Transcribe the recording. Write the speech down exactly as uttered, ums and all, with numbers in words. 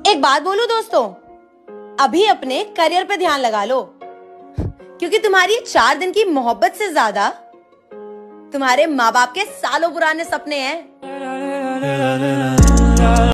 एक बात बोलूं दोस्तों, अभी अपने करियर पे ध्यान लगा लो, क्योंकि तुम्हारी चार दिन की मोहब्बत से ज्यादा तुम्हारे माँ बाप के सालों पुराने सपने हैं।